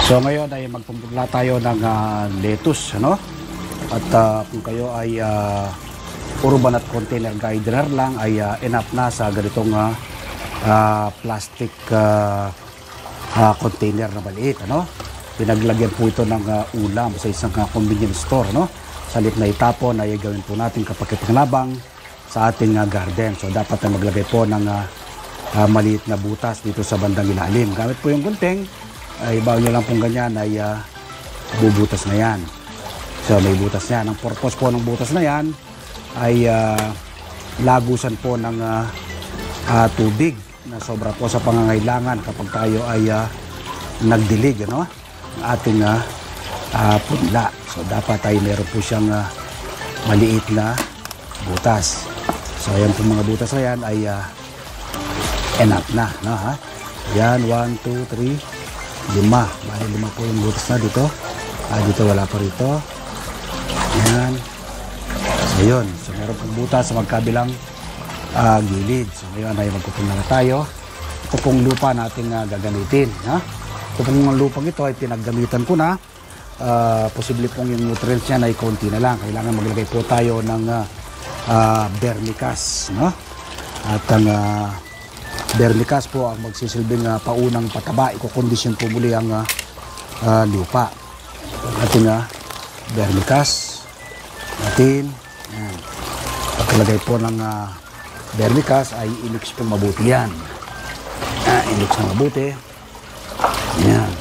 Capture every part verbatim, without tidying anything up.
So ngayon ay magpumpula tayo ng uh, lettuce, ano? At uh, kung kayo ay uh, urban at container gardener lang, ay uh, enough na sa ganitong uh, uh, plastic uh, uh, container na maliit, ano? Pinaglagyan po ito ng uh, ulam sa isang uh, convenience store, ano? Salit na itapon ay gawin po natin kapag ipanglabang sa ating uh, garden. So dapat na maglagay po ng uh, uh, maliit na butas dito sa bandang ilalim. Gamit po yung gunting, ay bago nyo lang pong ganyan ay uh, bubutas na yan. So may butas yan. Ang purpose po ng butas na yan ay uh, lagusan po ng uh, uh, tubig na sobra po sa pangangailangan kapag tayo ay uh, nagdilig, ano? Ang ating uh, uh, punla. So dapat ay meron po siyang uh, maliit na butas. So ayan po mga butas na yan ay uh, enough na, no, ha? Yan, one, two, three, lima. Bali lima po yung butas na dito. Ah, dito wala pa rito. Yan. So yun. So meron pong butas sa magkabilang uh, gilid. So ngayon ay magpupunla na tayo. Ito pong lupa natin uh, gagamitin, ha? Ito pong lupang ito ay pinaggamitan ko na. Uh, posible pong yung nutrients niya ay konti na lang. Kailangan maglagay po tayo ng uh, uh, vermicast, no? At ang uh, vermicast po ang magsisilbing uh, paunang pataba. Iko-condition po muli ang uh, uh, lupa. Ating uh, vermicast natin. Yan. Pagkalagay po ng uh, vermicast ay i-mix po mabuti yan. Uh, i-mix na mabuti. Yan.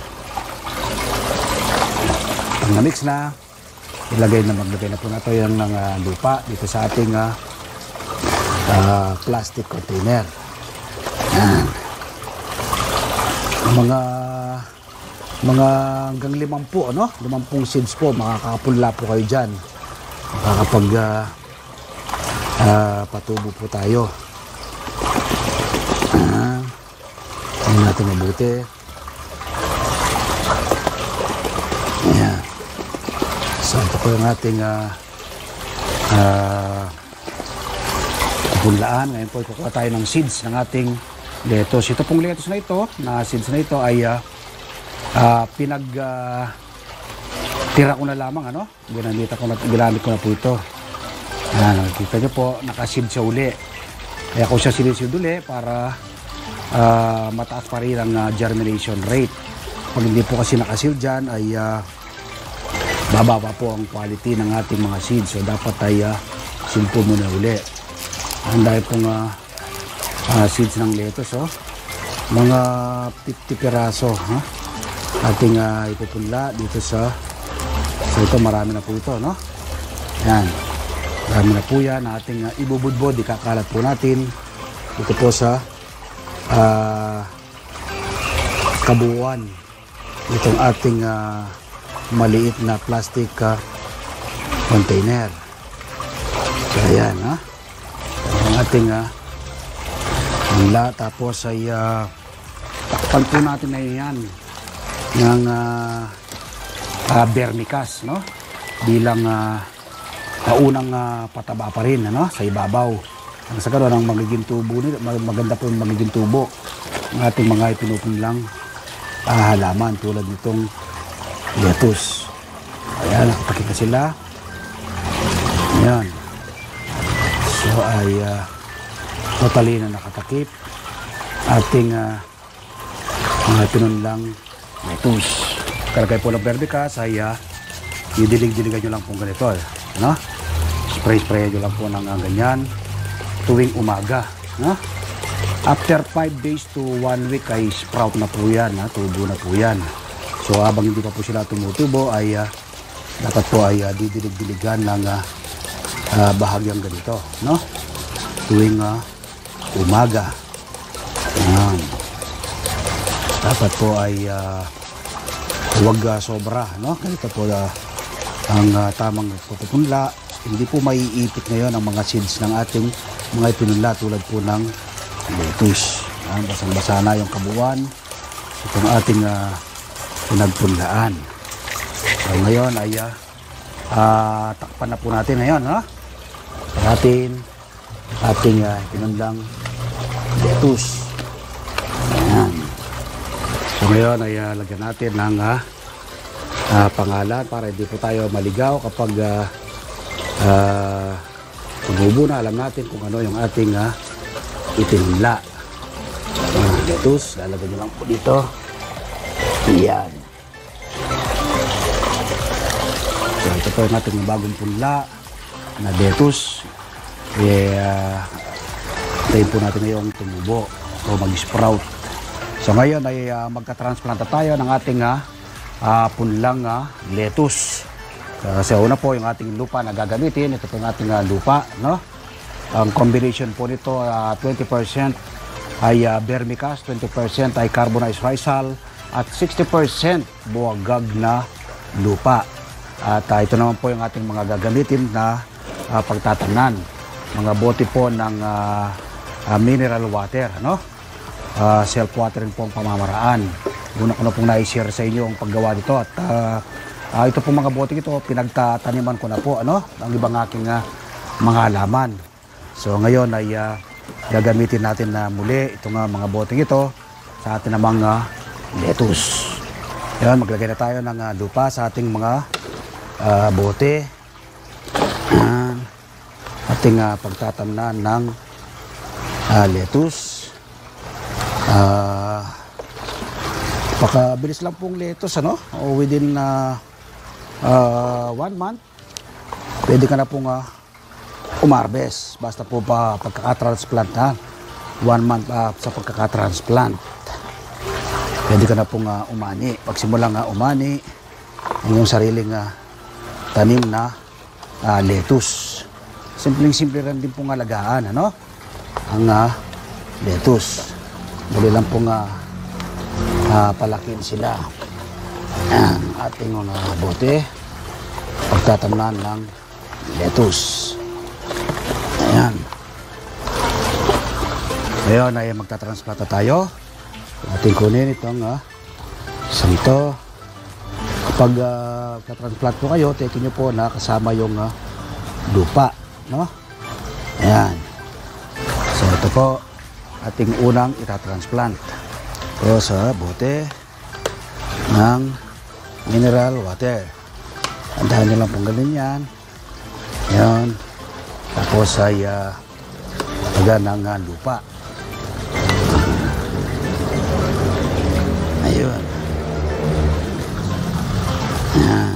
Pag na-mix na, ilagay na maglagay na po natin yung ng uh, lupa dito sa ating uh, uh, plastic container. Yan. Mga mga hanggang limampu, ano? Limampung seeds po, makakapunla po kayo dyan. Makakapag uh, uh, patubo po tayo. Uh, Tingnan natin mabuti. Yan. So ito po yung ating uh, uh, punlaan. Ngayon po ikukuha tayo ng seeds ng ating lettuce. Ito pong lettuce na ito, na seeds na ito ay uh, uh, pinag uh, tira ko na lamang, ano? Ginamit ko na, ginamit ko na po ito. Yan, nakikita nyo po, nakaseed siya uli. Kaya ko siya sinisid uli para uh, mataas pa rin ang uh, germination rate. Pag hindi po kasi nakaseed dyan ay uh, bababa po ang quality ng ating mga seeds. So dapat ay uh, seed po muna uli. Ang dahil pong uh, uh, seeds ng lettuce, oh. Mga fifty piraso, huh? Ating uh, ipupunla dito sa, so ito marami na po ito, no? Yan, marami na po yan. Ating uh, ibubudbod, ikakalat po natin dito po sa uh, kabuuan itong ating uh, maliit na plastic uh, container. So ayan, ha? Ang ating uh, punla. Tapos ay uh, takpan po natin na yan ng uh, uh, vermicast, no? Bilang uh, paunang uh, pataba pa rin, ano? Sa ibabaw. Ang sa gano'n ang magiging tubo nito, maganda po yung magiging tubo ng ating mga ipinupunlang uh, halaman tulad nitong lettuce. Ayan, nakapakita sila. Ayan. So ay uh, totally na nakatakip ating uh, mga pinunlang lettuce. Kalagay po ng vermicast ay uh, idilig-diligan nyo lang po ganito, no? Spray-spray nyo lang po ng uh, ganyan tuwing umaga, no? After five days to one week ay sprout na po yan, ha? Tubo na po yan. So habang hindi pa po sila tumutubo ay uh, dapat po ay uh, didilig-diligan ng uh, uh, bahagyang ganito, no? Tuwing uh, umaga. Ayan. Dapat po ay uh, huwag uh, sobra, no? Ganito po uh, ang uh, tamang pupunla. Hindi po maiipit ngayon ang mga seeds ng ating mga ipinunla tulad po ng lettuce. Basang-basa na yung kabuuan itong ating uh, pinagpunlaan. So ngayon ay uh, uh, takpan na po natin ngayon, ha? Natin ating uh, pinunlang lettuce. Ayan. So ngayon ay uh, lagyan natin ng uh, uh, pangalan para hindi po tayo maligaw kapag uh, uh, tumubo na, alam natin kung ano yung ating uh, itinula. Uh, lettuce, lalagay nyo lang po dito. Yan. So ito po yung ating bagong punla na lettuce. Eh, uh, tayo po natin ngayong tumubo o mag-sprout. So ngayon ay uh, magka-transplanta tayo ng ating uh, uh, punlang uh, lettuce. Uh, so una po yung ating lupa na gagamitin. Ito po yung ating uh, lupa, no? Ang combination po nito, uh, twenty percent ay uh, vermicast, twenty percent ay carbonized rice hull, at sixty percent buwagag na lupa. At uh, ito naman po yung ating mga gagamitin na uh, pagtatanan. Mga bote po ng uh, uh, mineral water, no? Uh, self-watering po ang pamamaraan. Una ko na pong na-share sa inyo ang paggawa dito. At uh, uh, ito pong mga bote ito, pinagtataniman ko na po, ano? Ang ibang aking uh, mga halaman. So ngayon ay uh, gagamitin natin na muli itong uh, mga bote ito sa ating namang uh, lettuce. Yan, maglagay na tayo ng uh, lupa sa ating mga uh, bote. Yan. Ating uh, pagtatamnan ng uh, lettuce. Uh, pakabilis lang pong lettuce, ano? O within uh, uh, one month, pwede ka na pong uh, umarbes. Basta po pa pagkakatransplant, ha? One month uh, sa pagkakatransplant. Pwede ka na pong uh, umani. Pagsimulang uh, umani, ang iyong sariling uh, tanim na uh, lettuce. Simpleng-simple rin din pong alagaan, ano? Ang uh, lettuce. Muli lang pong uh, uh, palakin sila. Ayan, ating mga bote. Pagtatamnan ng lettuce. Ayan. Ngayon ay magtatransplanta tayo. Ating kunin itong uh, isang ito. Kapag uh, tatransplant po kayo, teke nyo po na kasama yung uh, lupa, no? Ayan. So ito po ating unang itatransplant. Ito sa bote ng mineral water. Andahan nyo lang pong ganun yan. Ayan. Tapos ay uh, taga ng uh, lupa. Ayun. Ayan.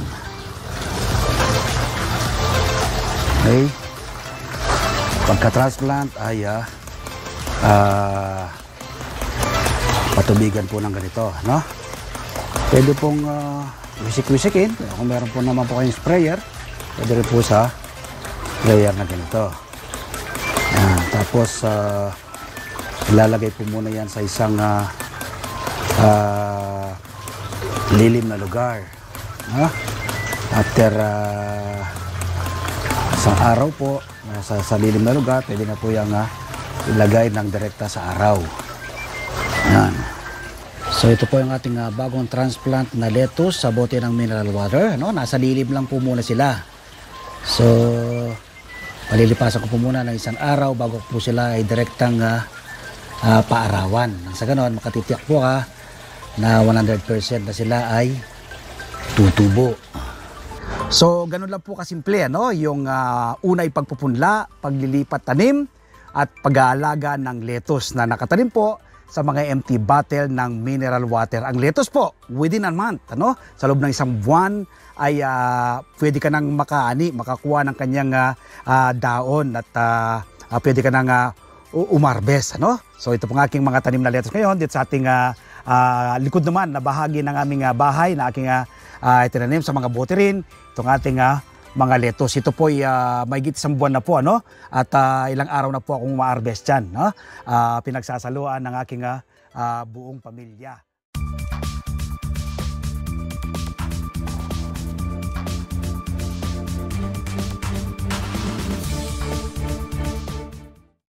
Okay. Pagka-transplant ay uh, uh, patubigan po ng ganito, no? Pwede pong uh, wisik-wisikin. Kung meron po naman po kayong sprayer, pwede rin po sa sprayer na ganito. Ayan. Tapos uh, ilalagay po muna yan sa isang uh, uh, lilim na lugar, no? After uh, isang araw po uh, sa, sa lilim na lugar, pwede na po yung uh, ilagay ng direkta sa araw. Ayan. So ito po yung ating uh, bagong transplant na lettuce sa bote ng mineral water, no? Nasa lilim lang po muna sila. So palilipasan ko po muna ng isang araw bago po sila ay direktang uh, uh, paarawan. Nang sa ganon, makatitiyak po ka na one hundred percent na sila ay tutubo. So ganun lang po kasimple, ano? Yung uh, unay pagpupunla, paglilipat tanim at pag-aalaga ng lettuce na nakatanim po sa mga empty bottle ng mineral water. Ang lettuce po, within a month, ano? Sa loob ng isang buwan ay uh, pwede ka nang makaani, makakuha ng kanyang uh, uh, daon at uh, uh, pwede ka nang uh, umarbes, ano? So ito po ng aking mga tanim na lettuce ngayon dito sa ating uh, uh, likod naman na bahagi ng aming uh, bahay na aking uh, uh, itinanim sa mga bote rin. Itong ating uh, mga lettuce. Ito po ay uh, mahigit isang buwan na po, ano? At uh, ilang araw na po akong ma-harvest yan, no? Uh, pinagsasaluan ng aking uh, uh, buong pamilya.